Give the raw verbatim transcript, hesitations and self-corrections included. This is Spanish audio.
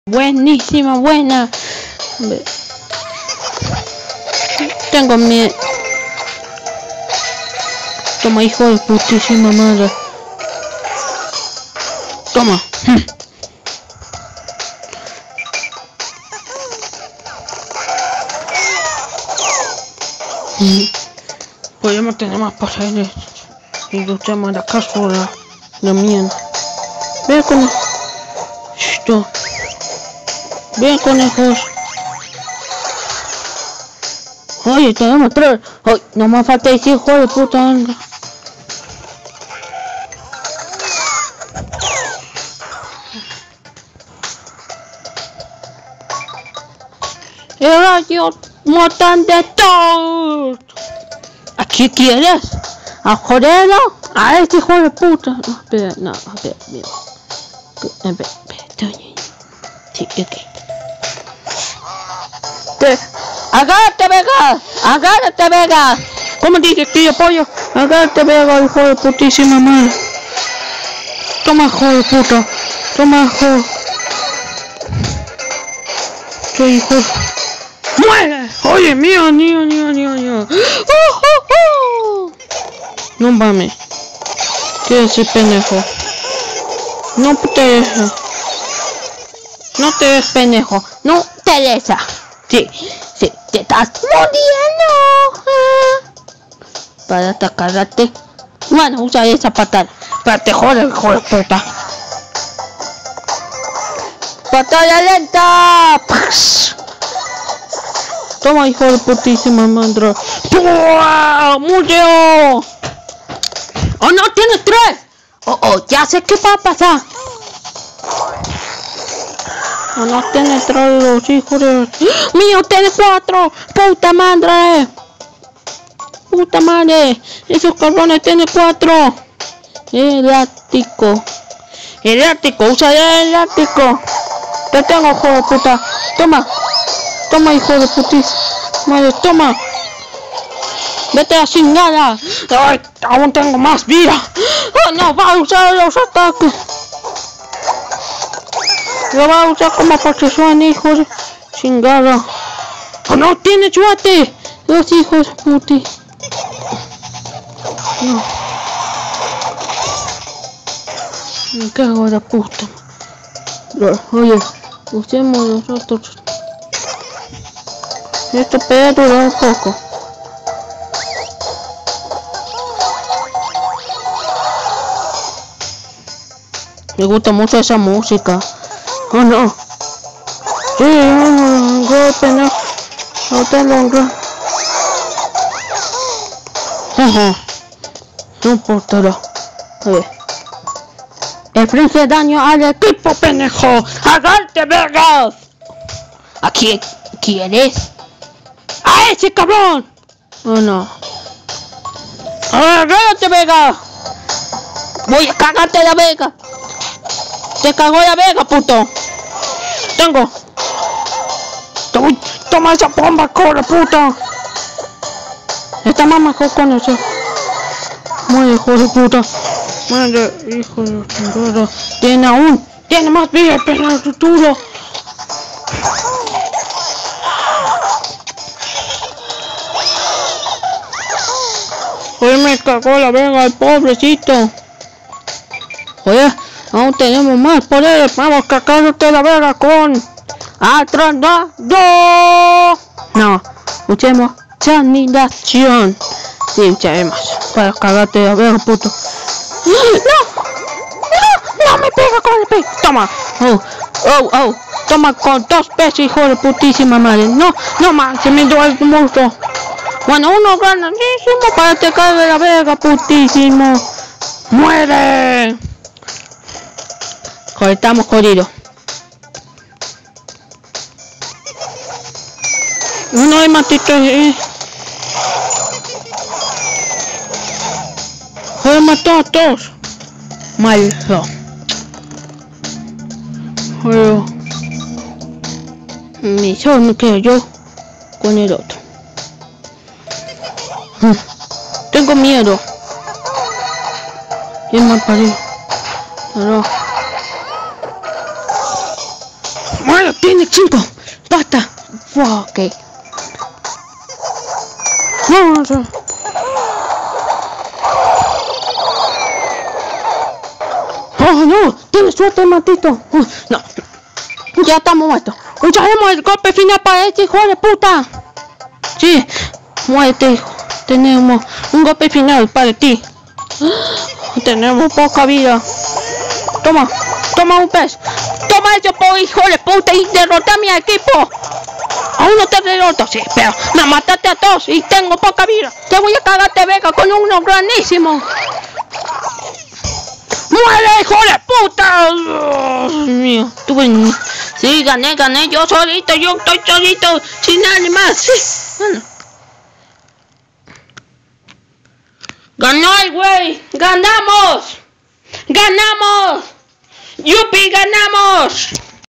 Buenísima, buena. Tengo miedo. Toma, hijo de putísima madre. Toma. Podemos tener más pasajes y luchamos la cápsula de mierda. Ven con esto. Ven, conejos. Oye, tenemos tres. Oye, no me falta ese hijo de puta. El rayo mutante Toad. ¿A qué quieres? ¿A joderlo? A este hijo de puta. No, espera, no, espera, espera. Espera, espera. Sí, ok. ¿Qué? ¡Agárrate, Vega! ¡Agárrate, Vega! ¿Cómo dice, tío pollo? ¡Agárrate, Vega, hijo de putísima madre! Toma, hijo de puta. Toma, hijo. ¿Qué hijo? ¡Muere! Oye, mío, mío, mío, mío, mío. ¡Oh, oh, oh! No mames. ¿Qué es ese pendejo? No te dejes. No te des pendejo. No te dejes. Sí, sí, te estás muriendo. Para atacarte. Bueno, usa esa patada. Para te joder, hijo de puta. Patada lenta. Toma, hijo de putísima madre. ¡Murió! ¡Oh, no! ¡Tienes tres! ¡Oh, oh! Ya sé qué va a pasar. ¡Oh, no! Tiene tres los hijos de... ¡Mío! ¡Tiene cuatro! ¡Puta madre! ¡Puta madre! ¡Esos cabrones tienen cuatro! ¡Elástico! ¡Elástico! ¡Usa el elástico! ¡Te tengo, hijo de puta! ¡Toma! Toma, hijo de putis. Madre, toma. Vete a chingada. Ay, aún tengo más vida. Oh, no, va a usar los ataques. Lo va a usar como posición, hijo de chingada. Oh, no, tiene suerte. Los hijos de putis. No. Me cago de puta. Oye, usemos los otros. Esto puede durar un poco. Me gusta mucho esa música. Oh no. Sí, no, golpe, no. No te longa. Ajá. No importa. A ver. Inflige daño al equipo, pendejo. ¡Agárrate, vergas! ¿A quién quieres? ¡A ese cabrón! Oh no. ¡Agárrate, Vega! Voy a cagarte la Vega. Te cagó la Vega, puto. Tengo. Toma esa bomba, corre, puta. Esta mamá con eso. Madre, hijo de puta. Madre, hijo de puta. Tiene aún. Tiene más vida, pero el futuro. Hoy me cagó la Vega, el pobrecito. Oye, aún tenemos más poderes. Vamos cagándote la Vega con Atronado. No, usemos Sanidación. Sí, usaremos para cagarte la Vega, puto. No, no, no me pega con el pe. Toma. Oh, oh, oh. Toma con dos pesos, hijo de putísima madre. No, no más, se me duele el monstruo. Bueno, uno grandísimo para te cague la Vega, putísimo. ¡Muere! Cortamos jodido. Uno hay matito. Eh. Joder, mató a todos. Malzo. Joder. Mi solo me quedo yo con el otro. Tengo miedo. ¿Quién me parió? No. Bueno, tiene cinco. Basta. Wow, ok. Vamos a... Oh, no. Tienes suerte, Matito. Uh, no. Ya estamos muertos. Usaremos el golpe final para este hijo de puta. Sí. Muerte, hijo. Tenemos un golpe final para ti. Tenemos poca vida. Toma. Toma un pez. Toma eso, por hijo de puta, y derrota a mi equipo. Aún no te derroto, sí, pero me mataste a todos y tengo poca vida. Te voy a cagarte, Vega, con uno grandísimo. ¡Muere, hijo de puta! Dios mío, tuve... Sí, gané, gané, yo solito, yo estoy solito, sin nadie más. Sí, bueno. ¡Ganó el güey! ¡Ganamos! ¡Ganamos! ¡Yupi, ganamos!